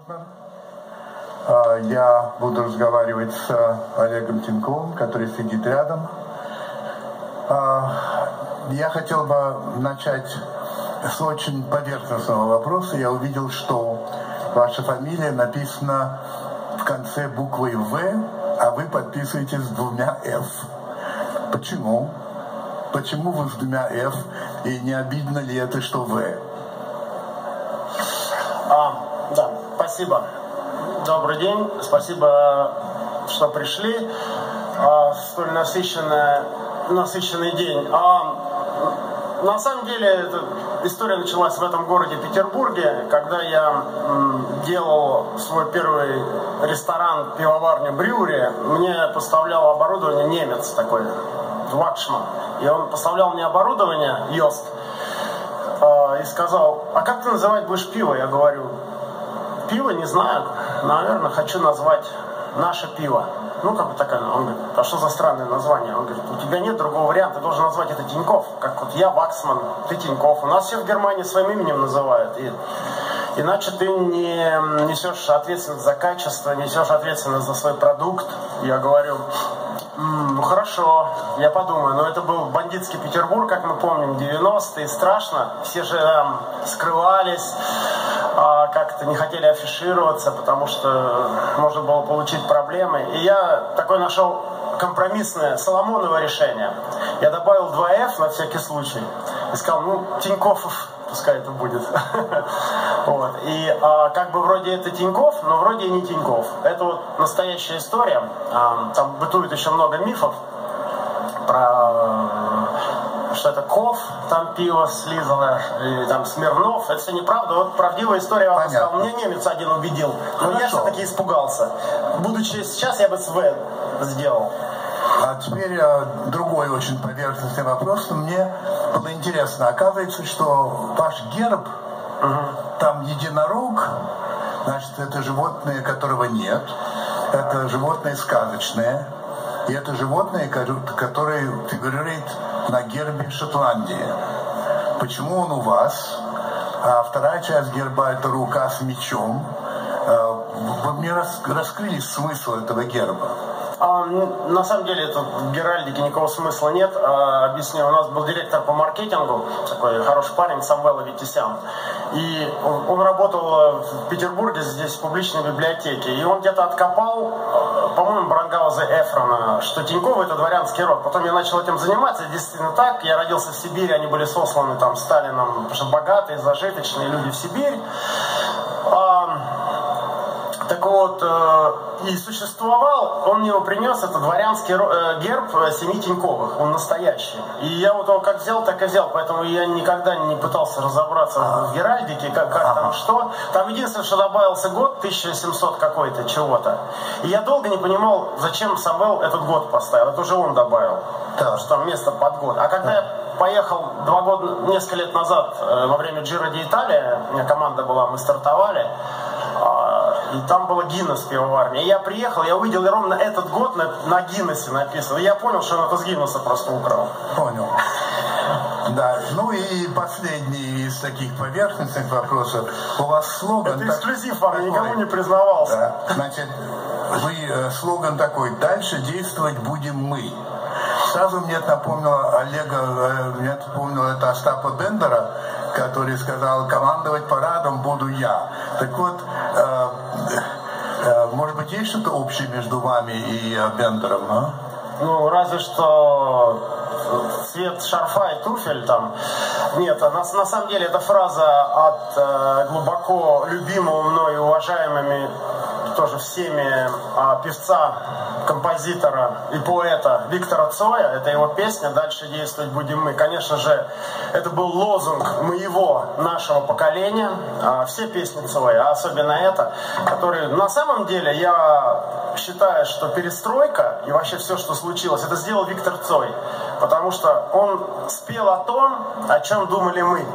Я буду разговаривать с Олегом Тиньковым, который сидит рядом. Я хотел бы начать с очень поверхностного вопроса. Я увидел, что ваша фамилия написана в конце буквой «В», а вы подписываетесь с двумя «Ф». Почему? Почему вы с двумя «Ф» и не обидно ли это, что «В»? Да, спасибо. Добрый день, спасибо, что пришли. Столь насыщенный день. На самом деле, эта история началась в этом городе Петербурге, когда я делал свой первый ресторан, пивоварню Брюри. Мне поставлял оборудование немец такой, Вакшман. И он поставлял мне оборудование, Йост, и сказал: а как ты называть будешь пиво? Я говорю: пиво, не знаю, наверное, хочу назвать «Наше пиво». Ну, как бы такая. Он говорит: а что за странное название? Он говорит: у тебя нет другого варианта, ты должен назвать это Тиньков. Как вот я Ваксман, ты Тиньков. У нас все в Германии своим именем называют. И иначе ты не несешь ответственность за качество, несешь ответственность за свой продукт. Я говорю: ну хорошо, я подумаю. Но это был бандитский Петербург, как мы помним, 90-е, страшно. Все же скрывались, как-то не хотели афишироваться, потому что можно было получить проблемы. И я такой нашел компромиссное Соломоново решение. Я добавил 2 «Ф» на всякий случай. И сказал: ну, Тиньков, пускай это будет. Вот. И как бы вроде это Тиньков, но вроде и не Тиньков. Это вот настоящая история. Там бытует еще много мифов про что это Ков, там пиво слизано, или там Смирнов. Это все неправда. Вот правдивая история, я вам сказал. Мне немец один убедил, но я все-таки испугался. Будучи сейчас, я бы с «В» сделал. А теперь другой очень поверхностный вопрос. Мне было интересно. Оказывается, что ваш герб, там единорог, значит, это животное, которого нет. Это животное сказочное. И это животное, которое фигурирует на гербе Шотландии. Почему он у вас? А вторая часть герба — это рука с мечом. Вы мне раскрыли смысл этого герба. На самом деле тут в геральдике никакого смысла нет. Объясню, у нас был директор по маркетингу, такой хороший парень, Самвел Аветисян. И он работал в Петербурге, здесь в публичной библиотеке. И он где-то откопал, по-моему, Брангауза Эфрона, что Тиньков — это дворянский род. Потом я начал этим заниматься, действительно так. Я родился в Сибири, они были сосланы там Сталином, потому что богатые, зажиточные люди в Сибирь. Так вот, и существовал, он мне его принес, это дворянский герб семьи Тиньковых, он настоящий. И я вот его как взял, так и взял, поэтому я никогда не пытался разобраться в геральдике, как там что. Там единственное, что добавился год, 1700 какой-то, чего-то. И я долго не понимал, зачем Самвел этот год поставил, это уже он добавил, потому что там место под год. А когда я поехал несколько лет назад, во время Джиро ди Италия, у меня команда была, мы стартовали, и там была Гиннес пивоварня. И я приехал, я увидел ровно этот год на Гиннесе написано. И я понял, что он это с Гиннеса просто украл. Понял. Да, ну и последний из таких поверхностных вопросов. У вас слоган... Это эксклюзив, вам я никому не признавался. Да. Значит, слоган такой: «Дальше действовать будем мы». Сразу мне это напомнило это Остапа Бендера, который сказал: командовать парадом буду я. Так вот, может быть, есть что-то общее между вами и Бендером, а? Ну, разве что цвет шарфа и туфель там. Нет, на самом деле эта фраза от глубоко любимого мной и уважаемыми тоже всеми певца, композитора и поэта Виктора Цоя. Это его песня «Дальше действовать будем мы». Конечно же, это был лозунг нашего поколения. Все песни Цоя, а особенно эта, которые на самом деле я считаю, что перестройка и вообще все, что случилось, это сделал Виктор Цой. Потому что он спел о том, о чем думали мы.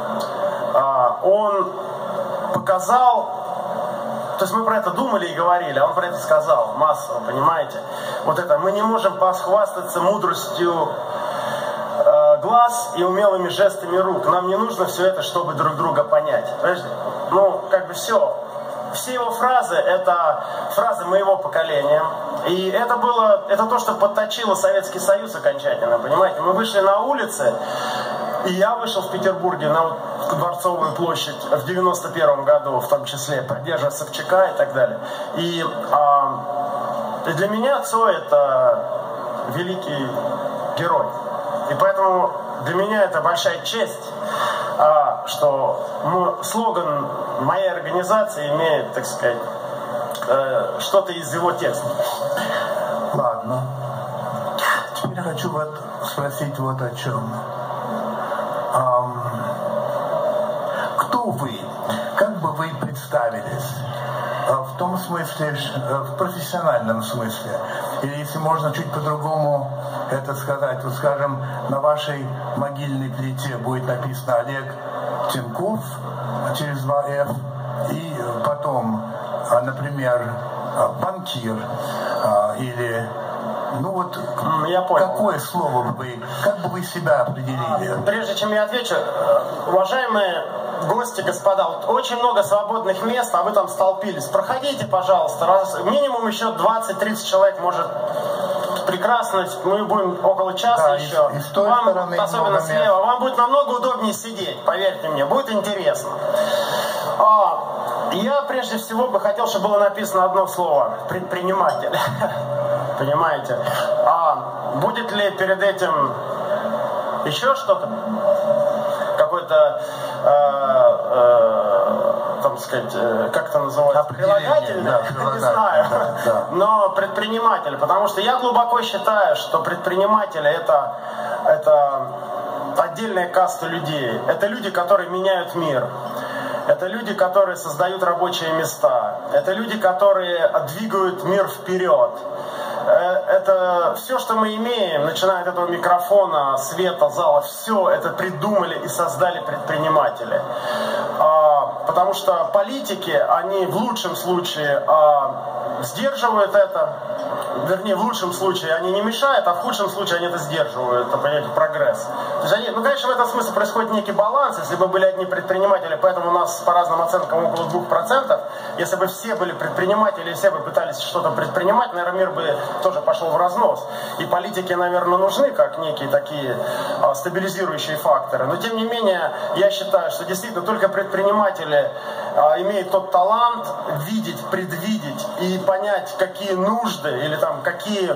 Он показал... То есть мы про это думали и говорили, а он про это сказал массово, понимаете? Вот это, мы не можем похвастаться мудростью глаз и умелыми жестами рук. Нам не нужно все это, чтобы друг друга понять. Подожди. Ну, как бы все. все его фразы — это фразы моего поколения. И это то, что подточило Советский Союз окончательно, понимаете? Мы вышли на улицы, и я вышел в Петербурге на Дворцовую площадь в 91 году, в том числе, поддерживая Собчака и так далее. И для меня Цой — это великий герой. И поэтому для меня это большая честь, что слоган моей организации имеет, так сказать, что-то из его текста. Ладно. Теперь я хочу спросить вот о чем. Кто вы? Как бы вы представились? В том смысле, в профессиональном смысле. Или, если можно чуть по-другому это сказать, вот, скажем, на вашей могильной плите будет написано Олег Тиньков через 2 F, и потом, например, банкир, или, ну вот, я понял. Какое слово как бы вы себя определили? Прежде чем я отвечу, уважаемые гости, господа, вот очень много свободных мест, а вы там столпились. Проходите, пожалуйста, минимум еще 20-30 человек может прекрасно, мы будем около часа еще. И с той вам, стороны особенно слева, вам будет намного удобнее сидеть, поверьте мне, будет интересно. Я прежде всего бы хотел, чтобы было написано одно слово — предприниматель. Понимаете? Будет ли перед этим еще что-то? Какой-то, там сказать, как это называется? Прилагательное? Да, не знаю. Да. Но предприниматель, потому что я глубоко считаю, что предприниматели это отдельная каста людей. Это люди, которые меняют мир. Это люди, которые создают рабочие места. Это люди, которые двигают мир вперед. Это все, что мы имеем, начиная от этого микрофона, света, зала, все это придумали и создали предприниматели. Потому что политики, они в лучшем случае сдерживают это, вернее, в лучшем случае они не мешают, а в худшем случае они это сдерживают, это, понимаете, прогресс. То есть они, конечно, в этом смысле происходит некий баланс, если бы были одни предприниматели, поэтому у нас по разным оценкам около 2%, если бы все были предприниматели и все бы пытались что-то предпринимать, наверное, мир бы тоже пошел в разнос. И политики, наверное, нужны как некие такие стабилизирующие факторы. Но, тем не менее, я считаю, что действительно только предприниматели имеют тот талант видеть, предвидеть и понять, какие нужды или там какие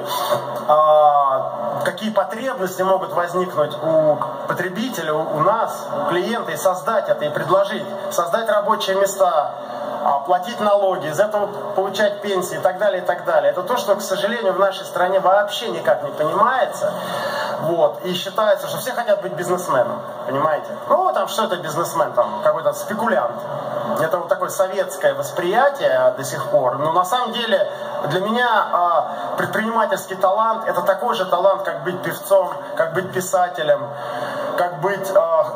потребности могут возникнуть у потребителя, у нас, у клиента, и создать это, и предложить, создать рабочие места, платить налоги, из этого получать пенсии и так далее, и так далее. Это то, что, к сожалению, в нашей стране вообще никак не понимается. Вот. И считается, что все хотят быть бизнесменом, понимаете? Ну, там, что это бизнесмен? Там, какой-то спекулянт. Это вот такое советское восприятие до сих пор. Но на самом деле для меня предпринимательский талант — это такой же талант, как быть певцом, как быть писателем, как быть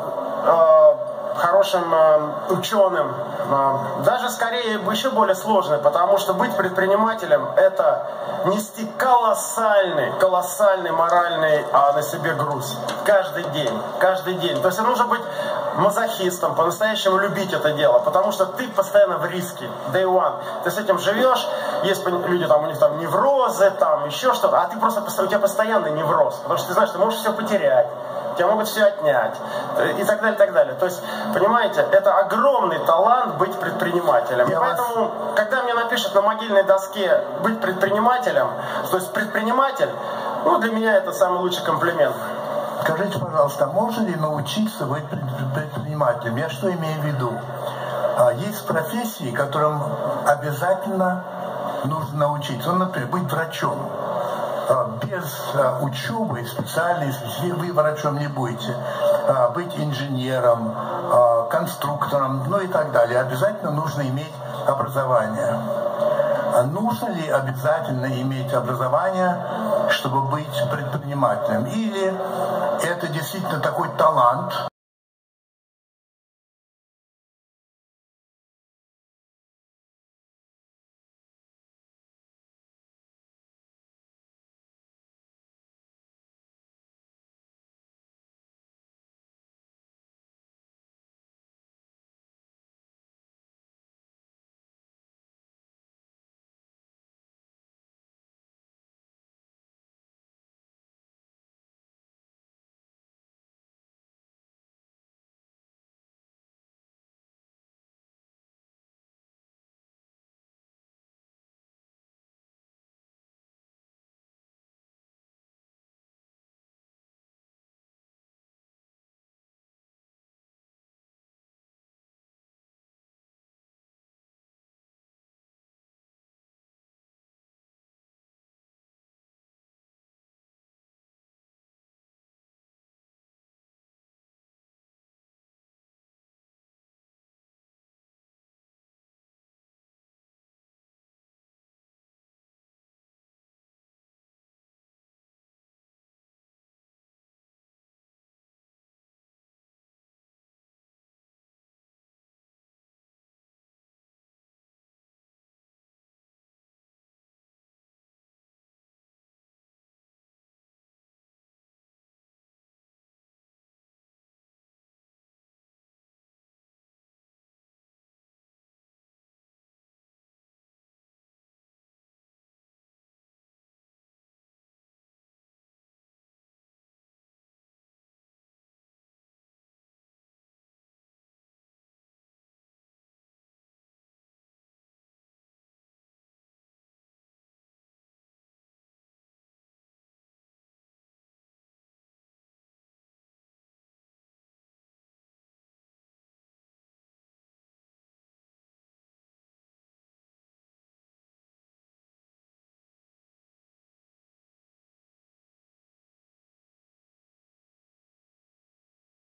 хорошим ученым. Даже скорее еще более сложный, потому что быть предпринимателем — это нести колоссальный моральный на себе груз. Каждый день. То есть нужно быть мазохистом, по-настоящему любить это дело, потому что ты постоянно в риске. Day one. Ты с этим живешь, есть люди, там, у них там неврозы, там еще что-то, а ты просто, у тебя постоянный невроз, потому что ты знаешь, ты можешь все потерять, тебя могут все отнять, и так далее, и так далее. То есть, понимаете, это огромный талант быть предпринимателем. И поэтому, когда мне напишут на могильной доске быть предпринимателем, то есть предприниматель, ну, для меня это самый лучший комплимент. Скажите, пожалуйста, можно ли научиться быть предпринимателем? Я что имею в виду? Есть профессии, которым обязательно нужно научиться. Ну, например, быть врачом. Без учебы специальной, вы врачом не будете. Быть инженером, конструктором, ну и так далее. Обязательно нужно иметь образование. Нужно ли обязательно иметь образование, чтобы быть предпринимателем? Или это действительно такой талант,